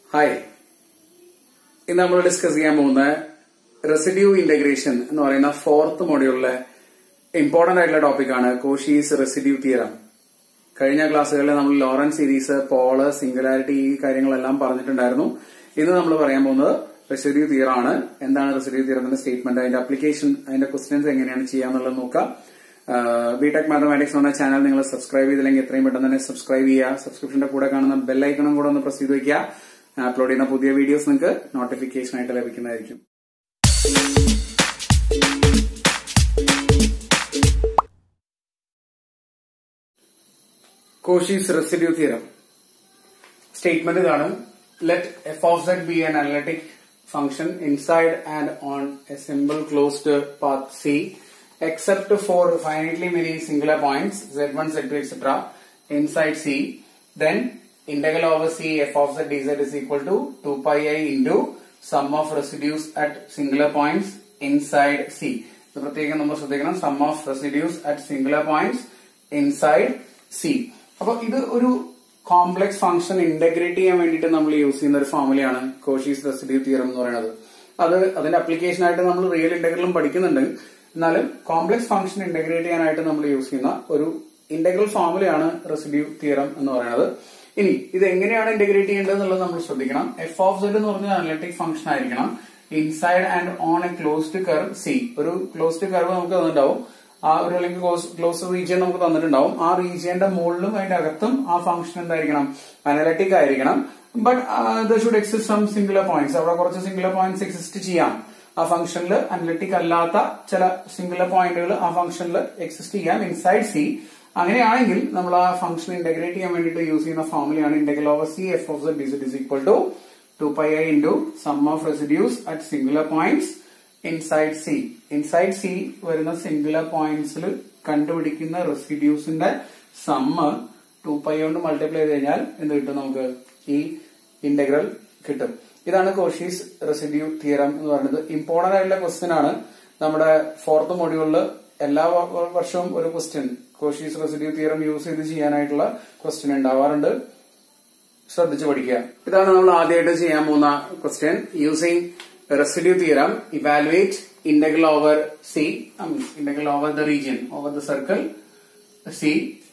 Hi, ഇന്ന് നമ്മൾ discuss ചെയ്യാൻ പോകുന്ന റെസിഡ്യൂ ഇന്റഗ്രേഷൻ എന്ന് പറയുന്ന ഫോർത്ത് മൊഡ്യൂളിലെ ഇമ്പോർട്ടന്റ് ആയിട്ടുള്ള ടോപ്പിക്കാണ് കോഷീസ് റെസിഡ്യൂ തിയറം. കഴിഞ്ഞ ക്ലാസ്സുകളിൽ നമ്മൾ ലോറൻസ് സീരീസ്, പോള്, സിംഗുലാരിറ്റി ഈ കാര്യങ്ങളെല്ലാം പറഞ്ഞിട്ടുണ്ടായിരുന്നു. ഇന്ന് നമ്മൾ പറയാൻ പോകുന്നത് റെസിഡ്യൂ തിയറം ആണ്. എന്താണ് റെസിഡ്യൂ തിയറത്തിന്റെ സ്റ്റേറ്റ്മെന്റ്, അതിന്റെ അപ്ലിക്കേഷൻ, അതിന്റെ ക്വസ്റ്റ്യൻസ് എങ്ങനെയാണ് ചെയ്യാന്നുള്ളത് നോക്കാം. ബിടെക് മാത്തമാറ്റിക്സ് എന്ന ചാനൽ നിങ്ങൾ സബ്സ്ക്രൈബ് ചെയ്തില്ലെങ്കിൽ എത്രയും പെട്ടെന്ന് തന്നെ സബ്സ്ക്രൈബ് ചെയ്യുക. സബ്സ്ക്രിപ്ഷന്റെ കൂടെ കാണുന്ന ബെല്ലൈക്കണും കൂടെ ഒന്ന് പ്രസ് ചെയ്ത് വയ്ക്കുക. അപ്ലോഡ് ചെയ്യുന്ന പുതിയ വീഡിയോസ് നിങ്ങൾക്ക് നോട്ടിഫിക്കേഷൻ ആയിട്ട് ലഭിക്കുന്നതായിരിക്കും. കോഷീസ് റെസിഡ്യൂ തിയറം സ്റ്റേറ്റ്മെന്റ് ഇതാണ്: let f of z be an analytic function inside and on a simple closed path C except for finitely many singular points z1, z2, etc. inside C, then integral over C f of z dz is equal to 2 pi I into sum of residues at singular points inside C. ഇത് പ്രത്യേകം നമ്മൾ ശ്രദ്ധിക്കണം, sum of residues at singular points inside C. അപ്പൊ ഇത് ഒരു complex function integrate ചെയ്യാൻ വേണ്ടിയിട്ട് നമ്മൾ യൂസ് ചെയ്യുന്ന ഒരു ഫോർമുലയാണ് കോഷീസ് റെസിഡ്യൂ തിയറം എന്ന് പറയുന്നത്. അതിന്റെ അപ്ലിക്കേഷൻ ആയിട്ട് നമ്മൾ റിയൽ ഇന്റഗ്രലും പഠിക്കുന്നുണ്ട്. എന്നാലും കോംപ്ലക്സ് ഫംഗ്ഷൻ ഇന്റഗ്രേറ്റ് ചെയ്യാനായിട്ട് നമ്മൾ യൂസ് ചെയ്യുന്ന ഒരു ഇന്റഗ്രൽ ഫോർമുലയാണ് റെസിഡ്യൂ തിയറം എന്ന് പറയുന്നത്. ഇനി ഇത് എങ്ങനെയാണ് ഇന്റഗ്രേറ്റ് ചെയ്യേണ്ടത് എന്നുള്ളത് നമ്മൾ ശ്രദ്ധിക്കണം. എഫ് ഓഫ് സെഡ് എന്ന് പറഞ്ഞ അനലിറ്റിക് ഫംഗ്ഷൻ ആയിരിക്കണം. Inside and on a closed curve C, ഒരു ക്ലോസ്ഡ് കർവ് നമുക്ക് തന്നിട്ടുണ്ടാവും. ആ ഒരു അല്ലെങ്കിൽ ക്ലോസ്ഡ് റീജിയൻ നമുക്ക് തന്നിട്ടുണ്ടാവും. ആ റീജിയന്റെ മുകളിലും അതിന്റെ അകത്തും ആ ഫംഗ്ഷൻ എന്തായിരിക്കണം? അനലിറ്റിക് ആയിരിക്കണം. But there should exist some singular points. അവിടെ കുറച്ച് സിംഗുലർ പോയിന്റ്സ് എക്സിസ്റ്റ് ചെയ്യാം. ആ ഫംഗ്ഷനിൽ അനലിറ്റിക് അല്ലാത്ത ചില സിംഗുലർ പോയിന്റുകൾ ആ ഫംഗ്ഷനിൽ എക്സിസ്റ്റ് ചെയ്യാം ഇൻസൈഡ് സി. അങ്ങനെയാണെങ്കിൽ നമ്മൾ ആ ഫംഗ്ഷൻ ഇന്റഗ്രേറ്റ് ചെയ്യാൻ വേണ്ടിയിട്ട് യൂസ് ചെയ്യുന്ന ഫോർമുലയാണ് integral over C f of z this equal to 2 pi I into sum of residues at singular points inside C. Inside C വരുന്ന സിംഗുലർ പോയിന്റ്സിൽ കണ്ടുപിടിക്കുന്ന റെസിഡ്യൂസിന്റെ സമ്മ് 2 pi കൊണ്ട് മൾട്ടിപ്ലൈ ചെയ്ത് കഴിഞ്ഞാൽ എന്ത് കിട്ടും? നമുക്ക് ഈ ഇന്റഗ്രൽ കിട്ടും. ഇതാണ് കോഷീസ് റെസിഡ്യൂ തിയറം എന്ന് പറയുന്നത്. ഇമ്പോർട്ടന്റ് ആയിട്ടുള്ള ക്വസ്റ്റ്യൻ ആണ്. നമ്മുടെ ഫോർത്ത് മൊഡ്യൂളിൽ എല്ലാ വർഷവും ഒരു question Cauchy's residue theorem use ചെയ്ത് ചെയ്യാനായിട്ടുള്ള ക്വസ്റ്റ്യൻ ഉണ്ടാവാറുണ്ട്. ശ്രദ്ധിച്ചു പഠിക്കുക. ഇതാണ് നമ്മൾ ആദ്യമായിട്ട് ചെയ്യാൻ പോകുന്ന question. Using residue theorem evaluate integral over C, integral over the region, over the circle C,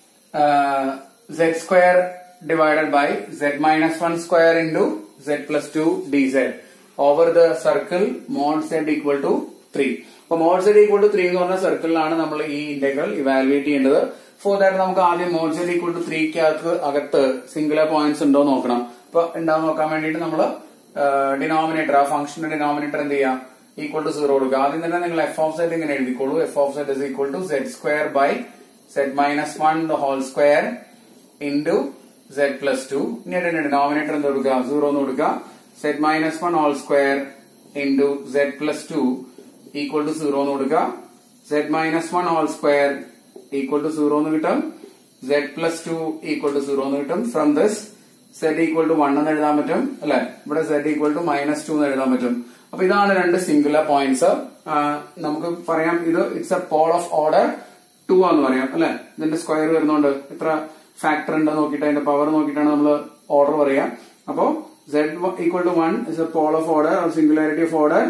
z square divided by z minus 1 square into z plus 2 dz over the circle mod z equal to 3. അപ്പൊ mod z equal to 3 എന്ന് പറഞ്ഞ സർക്കിളിലാണ് നമ്മൾ ഈ integral evaluate ചെയ്യേണ്ടത്. For that നമുക്ക് ആദ്യം mod z equal to 3 അകത്ത് സിംഗുലർ പോയിന്റ്സ് ഉണ്ടോ നോക്കണം. അപ്പൊ ഉണ്ടാവും നോക്കാൻ വേണ്ടിയിട്ട് നമ്മൾ ഡിനോമിനേറ്റർ, ആ ഫംഗ്ഷന്റെ ഡിനോമിനേറ്റർ എന്ത് ചെയ്യാം? ഈക്വൽ ടു 0 കൊടുക്കുക. ആദ്യം തന്നെ നിങ്ങൾ എഫ് ഓഫ് സെഡ് ഇങ്ങനെ എഴുതിക്കോളൂ. F of z is equal to z square by z minus 1 the whole square into z plus 2. ഇനി ഡിനോമിനേറ്റർ എന്ത് കൊടുക്കുക? 0 എന്ന് കൊടുക്കുക. z minus 1 whole square into z plus 2 equal to 0 എന്ന് കൊടുക്കുക. z minus 1 whole square equal to 0 എന്ന് കിട്ടും. z plus 2 equal to 0 എന്ന് കിട്ടും. From this z equal to 1 എന്ന് എഴുതാൻ പറ്റും അല്ലെ. ഇവിടെ z ഈക്വൽ ടു മൈനസ് 2 എന്ന് എഴുതാൻ പറ്റും. അപ്പൊ ഇതാണ് രണ്ട് സിംഗുലർ പോയിന്റ്സ്. നമുക്ക് പറയാം ഇത് it's a pole of order 2 എന്ന് പറയാം അല്ലെ. ഇതിന്റെ സ്ക്വയർ വരുന്നോണ്ട് എത്ര ഫാക്ടർ ഉണ്ട് നോക്കിയിട്ട് അതിന്റെ പവർ നോക്കിയിട്ടാണ് നമ്മൾ ഓർഡർ പറയാം. അപ്പോ z equal to 1 is a pole of order or singularity of order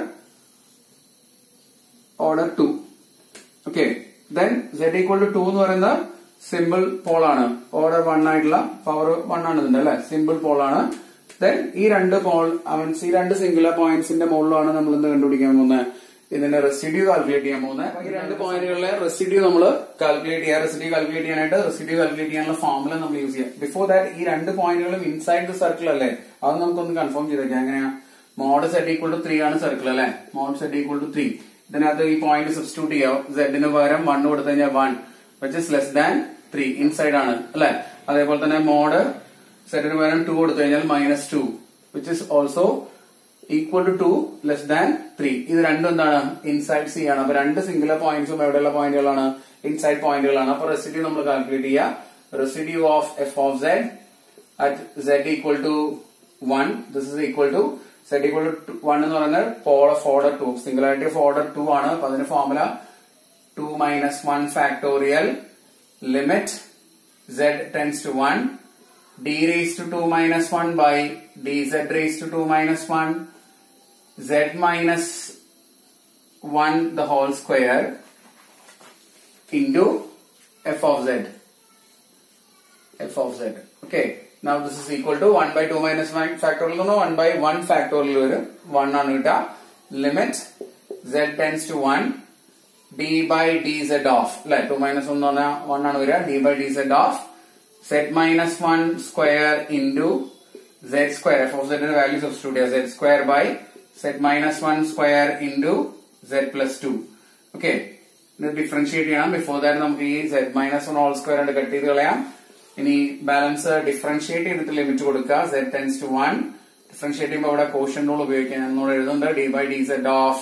2. Okay, then z equal to 2 എന്ന് പറയുന്ന സിമ്പിൾ പോൾ ആണ്. ഓർഡർ 1 ആയിട്ടുള്ള പവർ 1 ആണ് ഇതിന്റെ അല്ലെ, സിമ്പിൾ പോൾ ആണ്. ദെൻ ഈ രണ്ട് സിംഗുലർ പോയിന്റ്സിന്റെ മുകളിലാണ് നമ്മൾ എന്ത് കണ്ടുപിടിക്കാൻ പോകുന്നത്? ഇതിന്റെ റെസിഡ്യൂ കാൽക്കുലേറ്റ് ചെയ്യാൻ പോകുന്നത്. ഈ രണ്ട് പോയിന്റുകളിലെ റെസിഡ്യൂ നമ്മൾ കാൽക്കുലേറ്റ് ചെയ്യാം. റെസിഡ്യൂ കാൽക്കുലേറ്റ് ചെയ്യാനായിട്ട് റെസിഡ്യൂ കാൽക്കുലേറ്റ് ചെയ്യാനുള്ള ഫോർമുല നമ്മൾ യൂസ് ചെയ്യാം. ബിഫോർ ദാറ്റ് ഈ രണ്ട് പോയിന്റുകളും ഇൻസൈഡ് ദ സർക്കിൾ അല്ലേ, അത് നമുക്കൊന്ന് കൺഫേം ചെയ്തേക്കാം. എങ്ങനെയാ? മോഡ് z ഈക്വൽ ടു 3 ആണ് സർക്കിൾ അല്ലെ. Mod z equal to 3. ഇതിനകത്ത് ഈ പോയിന്റ് സബ്സ്റ്റിറ്റ്യൂട്ട് ചെയ്യാം. z പകരം 1 കൊടുത്തു കഴിഞ്ഞാൽ 1 which is less than 3 inside ആണ് അല്ലെ. അതേപോലെ തന്നെ മോഡ് z പകരം 2 കൊടുത്തു കഴിഞ്ഞാൽ minus 2 which is also equal to 2 less than 3. ഇത് രണ്ടും എന്താണ്? ഇൻസൈഡ് സി ആണ്. അപ്പൊ രണ്ട് സിംഗുലർ പോയിന്റ്സും എവിടെയുള്ള പോയിന്റുകളാണ്? ഇൻസൈഡ് പോയിന്റുകളാണ്. അപ്പൊ റെസിഡ്യൂ നമ്മൾ കാൽക്കുലേറ്റ് ചെയ്യുക. Residue of f of z at z equal to 1. This is equal to z equal to 1 എന്ന് പറയുന്നത് pole of order 2, singularity of order 2 ആണ്. അപ്പൊ അതിന്റെ formula 2 minus 1 factorial limit z tends to 1 d raised to 2 minus 1 by dz raised to 2 minus 1 z minus 1 the whole square into f of z. Okay. Now this is equal to 1 by 2 minus 1 factorial, no, 1 by 1 factorial, 1 on it, limit z tends to 1, d by dz of, like 2 minus 1 on 1 on d by dz of z minus 1 square into z square, f of z value substitute z square by z minus 1 square into z plus 2. Okay. Differentiate cheyam. Before that namukku ee z minus 1 whole square and cut cheyidu kalayam. Ini balance differentiate ചെയ്തിട്ട് limit കൊടുക്കുക z tends to 1. Differentiate ചെയ്യുമ്പോൾ അവിടെ quotient rule ഉപയോഗിക്കാൻ നമ്മൾ എഴുതുന്നുണ്ട് d by dz of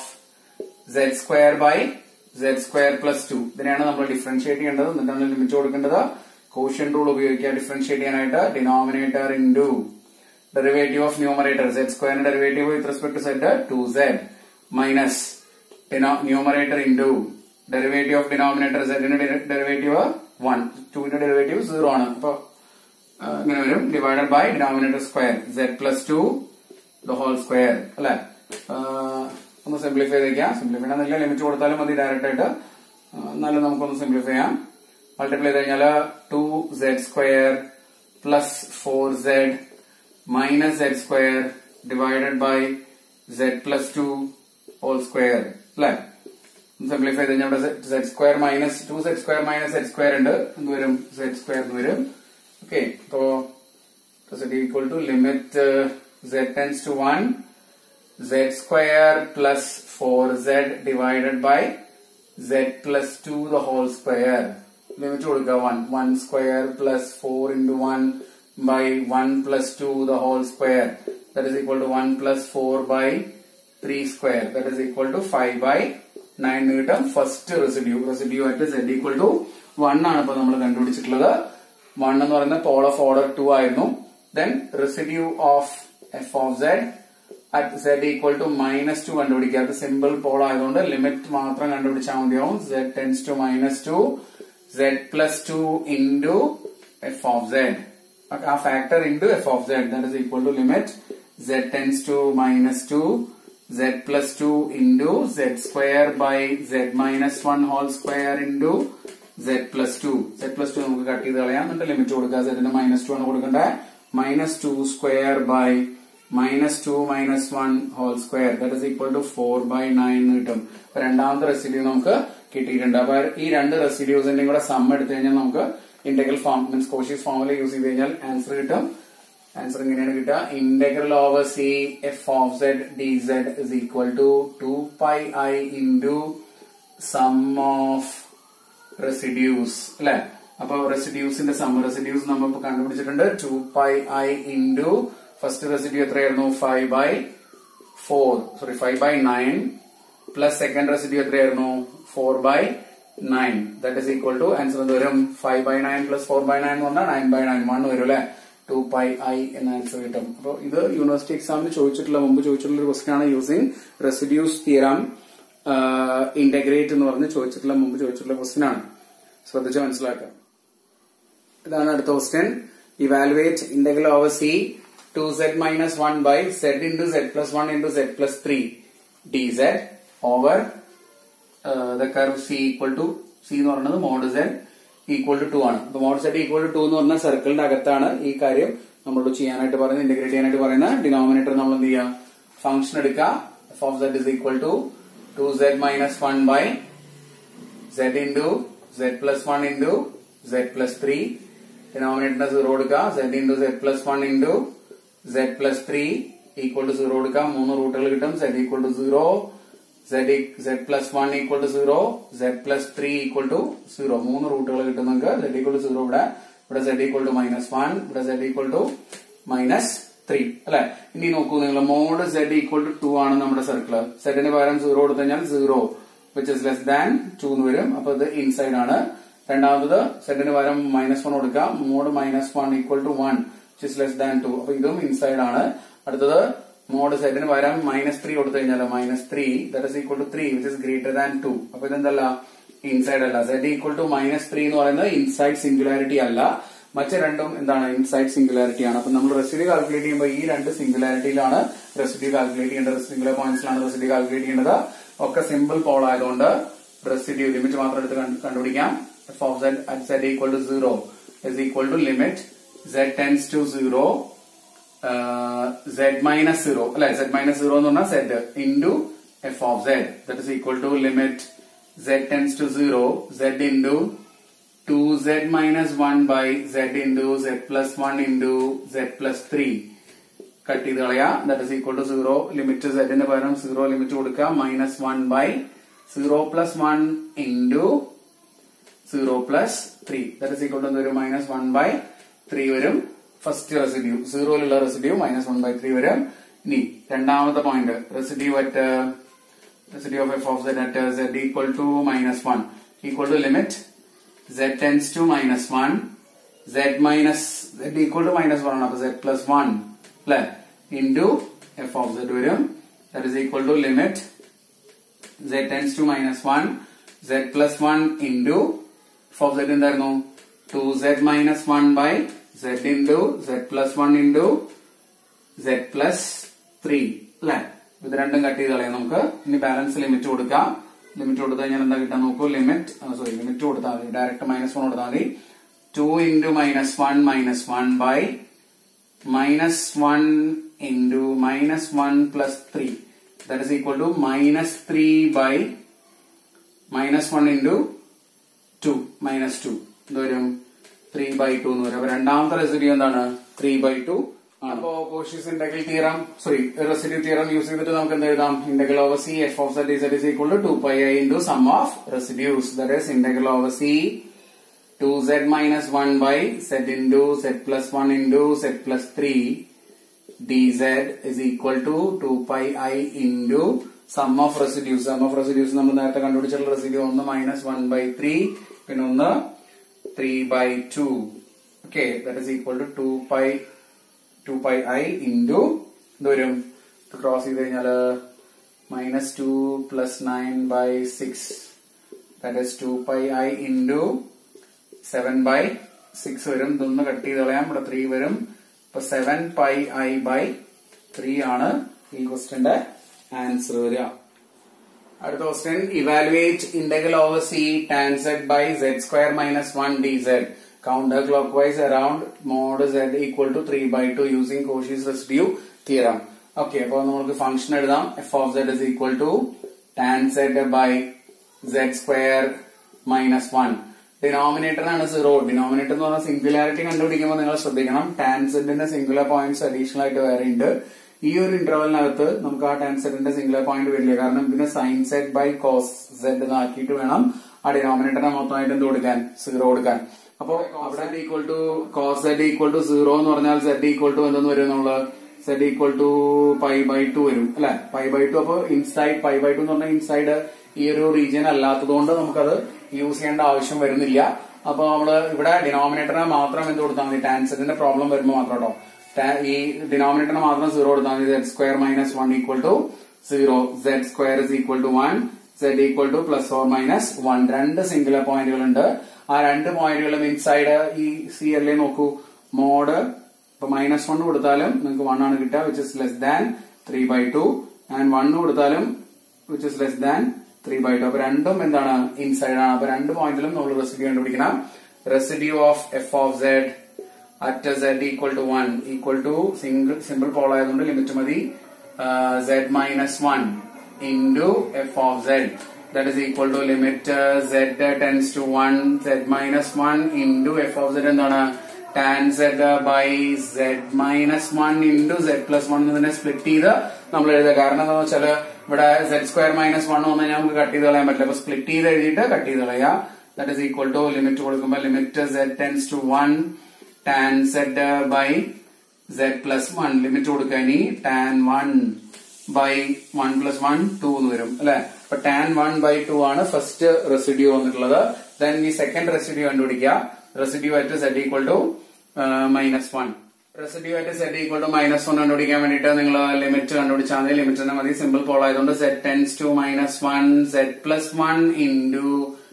z square by z square plus 2. ഇതിനെയാണ് നമ്മൾ differentiate ചെയ്യേണ്ടത്. എന്നിട്ടാണ് ലിമിറ്റ് കൊടുക്കേണ്ടത്. കോഷ്യന്റ് റൂൾ ഉപയോഗിക്കുക ഡിഫറൻഷിയേറ്റ് ചെയ്യാനായിട്ട്. Denominator into derivative of numerator z സ്ക്വയറിന്റെ derivative with respect to z 2z minus numerator into derivative of denominator z ന്റെ derivative 1, 2 ന്റെ ഡെറിവേറ്റീവ് 0 ആണ്. അപ്പൊ ഇങ്ങനെ വരും. Divided by denominator square z plus 2 the whole square. അല്ലെ, ഒന്ന് സിംപ്ലിഫൈ ചെയ്തേക്കാം. സിംപ്ലിഫൈ ചെയ്യാൻ ലിമിറ്റ് കൊടുത്താലും മതി ഡയറക്റ്റ് ആയിട്ട്. എന്നാലും നമുക്കൊന്ന് സിംപ്ലിഫൈ ചെയ്യാം. മൾട്ടിപ്ലൈ ചെയ്ത് കഴിഞ്ഞാൽ 2z square plus 4z minus z square divided by z plus 2 whole square. അല്ലെ, സിംപ്ലിഫൈ ചെയ്ത് കഴിഞ്ഞാൽ z square minus 2z square minus z square ഉണ്ട്. എന്ത് വരും? z സ്ക്വയർ എന്ന് വരും. ഓക്കെ, അപ്പോ equal to limit z tends to 1 z square plus 4z divided by z plus 2 the whole square. Limit കൊടുക്കുക 1 square plus 4 into 1 by 1 plus 2 the whole square, that is equal to 1 plus 4 by 3 square, that is equal to 5 by 9 കിട്ടും. First residue ആയിട്ട് z equal to 1 ആണ് ഇപ്പൊ നമ്മൾ കണ്ടുപിടിച്ചിട്ടുള്ളത്. 1 എന്ന് പറയുന്നത് pole of order 2 ആയിരുന്നു. Then residue of f of z at z equal to -2 കണ്ടുപിടിക്കുക. അത് സിമ്പിൾ പോൾ ആയതുകൊണ്ട് ലിമിറ്റ് മാത്രം കണ്ടുപിടിച്ചാൽ മതിയാവും. z tends to -2 z plus 2 into f of z. A factor into f of z, that is equal to limit z tends to -2 z plus 2 into z square by z minus 1 whole square into z plus 2. z plus 2 നമുക്ക് cut ചെയ്ത് കളയാം. എന്നിട്ട് limit കൊടുക്കുക. z ന് -2 ആണ് കൊടുക്കേണ്ടത്. -2 square by -2 minus 1 whole square, that is equal to 4 by 9 കിട്ടും. രണ്ടാമത്തെ റെസിഡ്യൂ നമുക്ക് കിട്ടിയിട്ടുണ്ട്. അപ്പൊ ഈ രണ്ട് റെസിഡ്യൂസിന്റെയും കൂടെ സം എടുത്തു കഴിഞ്ഞാൽ നമുക്ക് integral form means Cauchy's formula use ചെയ്ത് കഴിഞ്ഞാൽ ആൻസർ കിട്ടും. ആൻസർ ഇങ്ങനെയാണ് കിട്ടുക. Integral over C f of z d z is equal to 2 pi i into sum of residues. അല്ലെ, അപ്പൊ റെസിഡ്യൂസിന്റെ സം റെസിഡ്യൂസ് നമ്മൾ കണ്ടുപിടിച്ചിട്ടുണ്ട്. 2 pi i into first residue എത്രയായിരുന്നു? 5 by 9 പ്ലസ് സെക്കൻഡ് റെസിഡ്യൂ എത്രയായിരുന്നു? 4 by 9. That is equal to answer എന്ത് വരും? 5 by 9 plus 4 by 9 എന്ന് പറഞ്ഞാൽ 9 by 9 1 വരും അല്ലെ. 2 pi i എന്ന ആൻസർ കിട്ടും. അപ്പൊ ഇത് യൂണിവേഴ്സിറ്റി എക്സാമിന് മുമ്പ് ചോദിച്ചിട്ടുള്ള ഒരു ക്വസ്റ്റ്യൻ ആണ്. യൂസിങ് റെസിഡ്യൂസ് തിയറം ഇന്റഗ്രേറ്റ് എന്ന് പറഞ്ഞ് മുമ്പ് ചോദിച്ചിട്ടുള്ള ക്വസ്റ്റ്യൻ ആണ്. ശ്രദ്ധിച്ച് മനസ്സിലാക്കാം. ഇതാണ് അടുത്ത question. Evaluate integral over C 2z minus 1 by z into z plus 1 into z plus 3 dz over the curve c equal to c എന്ന് പറയുന്നത് mod z equal to 2 ആണ്. അപ്പൊ mod z equal to 2 എന്ന് പറഞ്ഞ സർക്കിളിന്റെ അകത്താണ് ഈ കാര്യം നമ്മളോട് ചെയ്യാനായിട്ട് പറയുന്നത്, ഇന്റഗ്രേറ്റ് ചെയ്യാനായിട്ട് പറയുന്നത്. ഡിനോമിനേറ്റർ നമ്മൾ എന്ത് ചെയ്യുക? ഫംഗ്ഷൻ എടുക്കുക. f of z is equal to 2z minus 1 by z into z plus 1 into z plus 3. ഡിനോമിനേറ്ററിന് 0 കൊടുക്കുക. z into z plus 1 into z plus 3 equal to 0 കൊടുക്കാം. 3 റൂട്ടുകൾ കിട്ടും. z equal to 0, z plus 1 equal to 0, z plus 3 equal to 0. 3 റൂട്ടുകൾ കിട്ടും നമുക്ക്. z equal to 0 ഇവിടെ z equal to -1, ഇവിടെ z equal to -3 അല്ലെ. ഇനി നോക്കൂ നിങ്ങൾ, മോഡ് z equal to 2 ആണ് നമ്മുടെ സർക്കിൾ. z ന് പകരം 0 കൊടുത്തു കഴിഞ്ഞാൽ 0 which is less than 2 എന്ന് വരും. അപ്പൊ ഇത് ഇൻസൈഡ് ആണ്. രണ്ടാമത് z ന് പകരം -1 കൊടുക്കാം. Mod -1 equal to 1 which is less than 2. അപ്പൊ ഇതും ഇൻസൈഡ് ആണ്. അടുത്തത് മോഡ് z ന് പകരം -3 കൊടുത്തു കഴിഞ്ഞാൽ -3 that is equal to 3 which is greater than 2. അപ്പൊ ഇതെന്തല്ല? ഇൻസൈഡ് അല്ല. z equal to -3 എന്ന് പറയുന്നത് ഇൻസൈഡ് സിംഗുലാരിറ്റി അല്ല. മറ്റു രണ്ടും എന്താണ് ഇൻസൈഡ് സിംഗുലാരിറ്റി ആണ്. അപ്പൊ നമ്മൾ റെസിഡ്യൂ കാൽക്കുലേറ്റ് ചെയ്യുമ്പോൾ ഈ രണ്ട് സിംഗുലാരിറ്റിയിലാണ് റെസിഡ്യൂ കാൽക്കുലേറ്റ് ചെയ്യേണ്ടത്, സിംഗുലർ പോയിന്റ്സിലാണ് റെസിഡ്യൂ കാൽക്കുലേറ്റ് ചെയ്യേണ്ടത്. ഒക്കെ സിമ്പിൾ പോൾ ആയതുകൊണ്ട് റെസിഡ്യൂ ലിമിറ്റ് മാത്രം എടുത്ത് കണ്ടുപിടിക്കാം. f of z at z equal to 0 is equal to limit z tends to 0 z minus 0 അല്ലെ, z minus 0 എന്ന് പറഞ്ഞാൽ z into f of z, that is equal to limit z tends to 0 z into 2z minus 1 by z into z plus 1 into z plus 3 cut ചെയ്ത് കളയാം. That is equal to 0 limit z ന് പകരം 0 limit കൊടുക്കുക, minus 1 by 0 plus 1 into 0 plus 3 that is equal to വരും minus 1 by 3 വരും. First residue സീറോയിലുള്ള residue minus 1 by 3 വരും. ഇനി രണ്ടാമത്തെ point residue at residue of f of z at z equal to minus 1 equal to limit z tends to minus 1 z equal to minus 1 ആണ്, അപ്പൊ z plus 1 അല്ലെ into f of z വരും. That is equal to limit z tends to minus 1 z plus 1 into f of z എന്തായിരുന്നു 2z minus 1 by z into z plus 1 into z plus 3 അല്ലെ. ഇത് രണ്ടും cut ചെയ്ത് കളയാം നമുക്ക്. ഇനി ബാലൻസ് ലിമിറ്റ് കൊടുക്കാം. ലിമിറ്റ് കൊടുത്തു കഴിഞ്ഞാൽ എന്താ കിട്ടാൻ നോക്കൂ, ലിമിറ്റ് കൊടുത്താൽ മതി, ഡയറക്റ്റ് മൈനസ് 1 കൊടുത്താൽ മതി. 2 into minus 1 by minus 1 into minus 1 plus 3 that is equal to minus 3 by minus 1 into 2 minus 2 എന്ത് വരും 3 by 2 എന്ന് വരും. അപ്പൊ രണ്ടാമത്തെ റെസിഡ്യൂ എന്താണ് 3 by 2 ആണ്. അപ്പോ Cauchy's integral theorem residue theorem use ചെയ്തിട്ട് നമുക്ക് എന്ത് എഴുതാം, integral over c f of z is equal to 2 pi i into sum of residues, that is integral over c 2z minus 1 by z into z plus 1 into z plus 3 dz is equal to 2 pi i into sum of residues. Sum of residues നമ്മൾ നേരത്തെ കണ്ടുപിടിച്ചിട്ടുള്ള residue ഒന്ന് minus 1 by 3 പിന്നെ ഒന്ന് 3 by 2. Okay, that is equal to 2 pi i into എന്ത് വരും, cross ചെയ്ത് കഴിഞ്ഞാൽ minus 2 plus 9 by 6 that is 2 pi i into 7 by 6 വരും. ഇതൊന്ന് കട്ട് ചെയ്ത് കളയാം, ഇവിടെ 3 വരും. അപ്പൊ 7 pi i by 3 ആണ് ഈ ക്വസ്റ്റ്യന്റെ ആൻസർ വരിക. അടുത്ത question evaluate integral over c tan z by z square minus 1 dz counter clockwise around mod z equal to 3 by 2 using Cauchy's residue theorem. Okay, അപ്പൊ നമുക്ക് ഫംഗ്ഷൻ എഴുതാം. f of z is equal to tan z by z square minus 1. ഡിനോമിനേറ്ററിനാണ് 0. Denominator എന്ന് പറഞ്ഞാൽ singularity കണ്ടുപിടിക്കുമ്പോൾ നിങ്ങൾ ശ്രദ്ധിക്കണം, tan സെഡിന്റെ സിംഗുലർ പോയിന്റ്സ് അഡീഷണൽ ആയിട്ട് വേറെ ഉണ്ട്. ഈ ഒരു ഇന്റർവെലിനകത്ത് നമുക്ക് ആ ടാൻ സെഡിന്റെ സിംഗുലർ പോയിന്റ് വരില്ല, കാരണം ഇതിനെ sine z by cos z എന്നാക്കിയിട്ട് വേണം ആ ഡിനോമിനേറ്ററിനെ മൊത്തമായിട്ട് എന്ത് കൊടുക്കാൻ 0 കൊടുക്കാൻ. അപ്പോ അവിടെ equal to cos z equal to 0 എന്ന് പറഞ്ഞാൽ സെഡ് ഈക്വൽ ടു എന്തെന്ന് വരും, നമ്മള് z equal to pi by 2 വരും അല്ലെ, പൈ ബൈ 2. അപ്പൊ ഇൻസൈഡ് പൈ ബൈ 2 എന്ന് പറഞ്ഞാൽ ഇൻസൈഡ് ഈ ഒരു റീജിയൻ അല്ലാത്തതുകൊണ്ട് നമുക്കത് യൂസ് ചെയ്യേണ്ട ആവശ്യം വരുന്നില്ല. അപ്പൊ നമ്മള് ഇവിടെ ഡിനോമിനേറ്ററിനെ മാത്രം എന്ത് കൊടുത്താൽ മതി, ടാൻ സെഡിന്റെ പ്രോബ്ലം വരുമ്പോൾ മാത്രം കേട്ടോ, ഈ ഡിനോമിനേറ്ററിനെ മാത്രം 0 കൊടുത്താൽ മതി. z square minus 1 equal to 0, z square is equal to 1, z equal to plus or minus 1. രണ്ട് സിംഗുലർ പോയിന്റുകൾ ഉണ്ട്. ആ രണ്ട് പോയിന്റുകളും ഇൻസൈഡ് ഈ സി അല്ലേ നോക്കൂ, മോഡ് ഇപ്പൊ മൈനസ് 1 കൊടുത്താലും നിങ്ങൾക്ക് 1 ആണ് കിട്ടുക, which is less than 3 by 2, and 1 കൊടുത്താലും which is less than 3 by 2. അപ്പൊ രണ്ടും എന്താണ് ഇൻസൈഡ് ആണ്. അപ്പൊ രണ്ട് പോയിന്റിലും നമ്മൾ റെസിഡ്യൂ കണ്ടുപിടിക്കണം. Residue of f of z at z equal to 1 equal to simple pole ആയതുകൊണ്ട് ലിമിറ്റ് മതി, z minus 1 into f of z that is equal to limit z tends to 1 z minus 1 into f of z എന്താണ് tan z by z minus 1 into z plus 1 എന്നതിനെ split ചെയ്ത് നമ്മൾ എഴുതുക. കാരണം എന്താണെന്ന് വെച്ചാൽ ഇവിടെ z സ്ക്വയർ മൈനസ് 1 വന്നാൽ നമുക്ക് കട്ട് ചെയ്ത് കളയാൻ പറ്റില്ല. അപ്പൊ സ്പ്ലിറ്റ് ചെയ്ത് എഴുതിയിട്ട് കട്ട് ചെയ്ത് കളയാം. That is equal to limit കൊടുക്കുമ്പോൾ limit z tends to 1 tan z by z plus 1 limit കൊടുക്കുക. ഇനി tan 1 by 1 plus 1 2 എന്ന് വരും അല്ലെ. അപ്പൊ tan 1 by 2 ആണ് ഫസ്റ്റ് റെസിഡ്യൂ വന്നിട്ടുള്ളത്. ദെൻ ഈ സെക്കൻഡ് റെസിഡ്യൂ കണ്ടുപിടിക്കുക. റെസിഡ്യൂ ആയിട്ട് z equal to minus 1. Residue ആയിട്ട് z ഈക്വൽ ടു മൈനസ് 1 കണ്ടുപിടിക്കാൻ വേണ്ടിയിട്ട് നിങ്ങൾ ലിമിറ്റ് കണ്ടുപിടിച്ചാൽ മതി. ലിമിറ്റ് തന്നെ മതി, സിമ്പിൾ പോൾ ആയതുകൊണ്ട് z tends to minus 1 z plus 1 into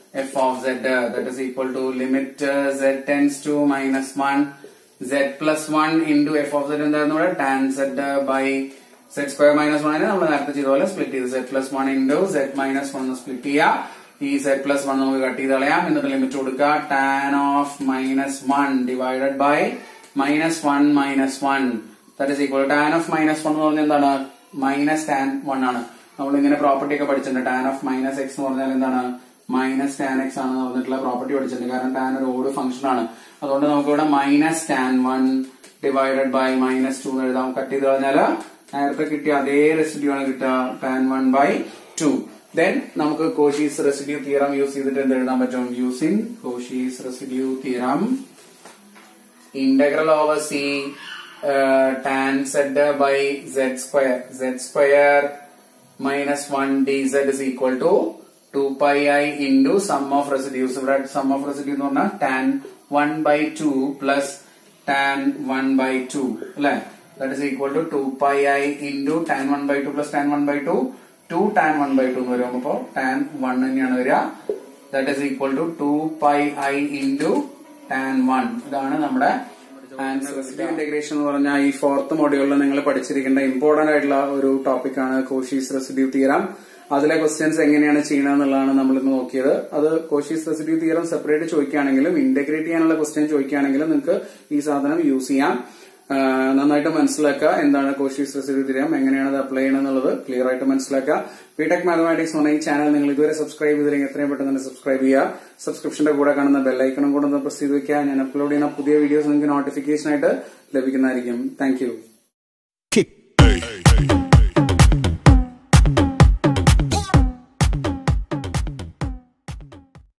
f of z that is equal to limit z tends to minus 1 z plus 1 into f of z എന്തായിരുന്നു ഇവിടെ tan z by z square minus 1 നമ്മൾ നേരത്തെ ചെയ്ത പോലെ split ചെയ്ത് z plus 1 into z minus 1 split ചെയ്യാം. ഈ z plus 1 നമുക്ക് കട്ട് ചെയ്ത് കളയാം. എന്നിട്ട് ലിമിറ്റ് കൊടുക്കുക tan of minus 1 divided by minus 1 minus 1 that is equal to tan of minus 1 എന്ന് പറഞ്ഞാൽ എന്താണ് മൈനസ് tan 1 ആണ്. നമ്മൾ ഇങ്ങനെ പ്രോപ്പർട്ടി ഒക്കെ പഠിച്ചിട്ടുണ്ട്. tan of minus x എന്ന് പറഞ്ഞാൽ എന്താണ് മൈനസ് tan x ആണ് പറഞ്ഞിട്ടുള്ള പ്രോപ്പർട്ടി പഠിച്ചിട്ടുണ്ട്. കാരണം tan ഒരു ഓഡ് ഫംഗ്ഷൻ ആണ്. അതുകൊണ്ട് നമുക്ക് ഇവിടെ minus tan 1 divided by minus 2 എന്ന് എഴുതാം. കട്ട് ചെയ്ത് കഴിഞ്ഞാൽ നേരത്തെ കിട്ടിയ അതേ റെസിഡ്യൂ ആണ് കിട്ടുക tan 1 by 2. Then നമുക്ക് Cauchy's residue theorem യൂസ് ചെയ്തിട്ട് എന്ത് എഴുതാൻ പറ്റും? Using Cauchy's residue theorem integral over c tan z by z square minus 1 dz is equal to 2 pi I into sum of residues. ഇവിടെ sum of residue എന്ന് പറഞ്ഞാൽ tan 1 by 2 plus tan 1 by 2 അല്ലെ? That is equal to 2 pi I into tan 1 by 2 plus tan 1 by 2 2 tan 1 by 2 എന്ന് വരും. അപ്പോൾ tan 1 തന്നെയാണ് വരിക. That is equal to 2 pi I into tan 1. ഇതാണ് നമ്മുടെ റെസിഡ്യൂ ഇന്റഗ്രേഷൻ എന്ന് പറഞ്ഞാൽ ഈ 4th മൊഡ്യൂളിൽ നിങ്ങൾ പഠിച്ചിരിക്കേണ്ട ഇമ്പോർട്ടന്റ് ആയിട്ടുള്ള ഒരു ടോപ്പിക്കാണ് Cauchy's residue theorem. അതിലെ ക്വസ്റ്റ്യൻസ് എങ്ങനെയാണ് ചെയ്യണമെന്നുള്ളതാണ് നമ്മൾ ഇന്ന് നോക്കിയത്. അത് Cauchy's residue theorem സെപ്പറേറ്റ് ചോദിക്കുകയാണെങ്കിലും ഇന്റഗ്രേറ്റ് ചെയ്യാനുള്ള ക്വസ്റ്റ്യൻ ചോദിക്കുകയാണെങ്കിലും നിങ്ങൾക്ക് ഈ സാധനം യൂസ് ചെയ്യാം. നന്നായിട്ട് മനസ്സിലാക്കുക എന്താണ് Cauchy's residue theorem, എങ്ങനെയാണ് അത് അപ്ലൈ ചെയ്യണമെന്നുള്ളത് ക്ലിയർ ആയിട്ട് മനസ്സിലാക്കുക. ബിടെക് മാത്തമാറ്റിക്സ് എന്ന ഈ ചാനൽ നിങ്ങൾ ഇതുവരെ സബ്സ്ക്രൈബ് ചെയ്തില്ലെങ്കിൽ എത്രയും പെട്ടെന്ന് തന്നെ സബ്സ്ക്രൈബ് ചെയ്യുക. സബ്സ്ക്രിപ്ഷന്റെ കൂടെ കാണുന്ന ബെല്ലൈക്കണും കൂടെ ഒന്ന് പ്രസ് ചെയ്ത് വെക്കുക. ഞാൻ അപ്ലോഡ് ചെയ്യുന്ന പുതിയ വീഡിയോസ് നിങ്ങൾക്ക് നോട്ടിഫിക്കേഷൻ ആയിട്ട് ലഭിക്കുന്നതായിരിക്കും. Thank U.